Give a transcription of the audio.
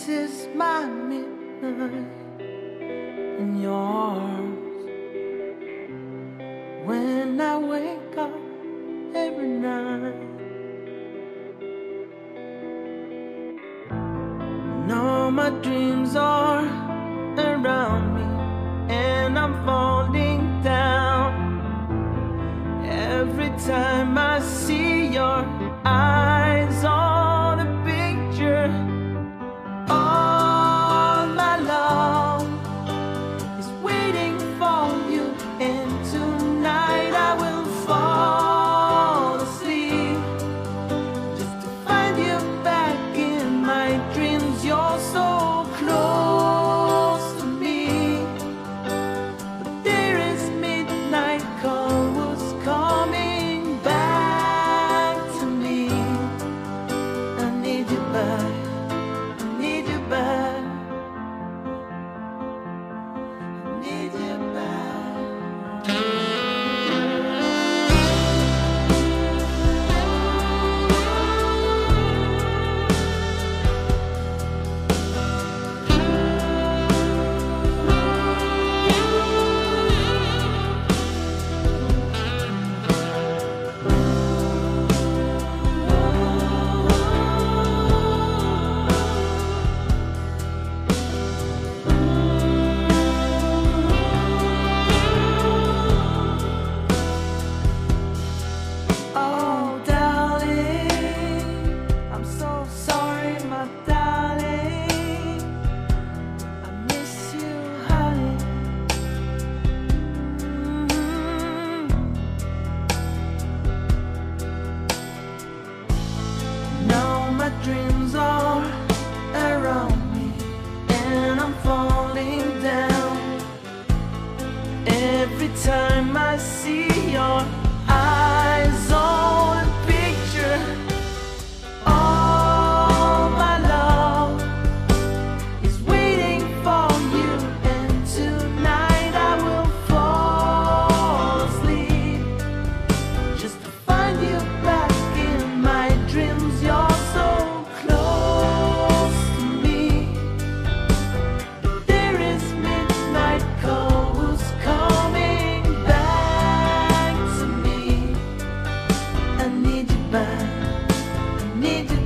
This is my midnight in your arms. When I wake up every night, no, my dreams are around me, and I'm falling down. Every time I see your eyes on a picture, all my love is waiting for you, and tonight I will fall asleep just to find you back in my dreams. You're so close to me, but there is midnight call was coming back to me. I need you back, I need you back, I need you back. Oh, darling, I'm so sorry, my darling. I miss you, honey. Now my dreams are around me, and I'm falling down. Every time I see your eyes on a picture, all my love is waiting for you, and tonight I will fall asleep just to find you back in my dreams. You're so close to me, but there is midnight call who's coming back to me. I need you back, I need you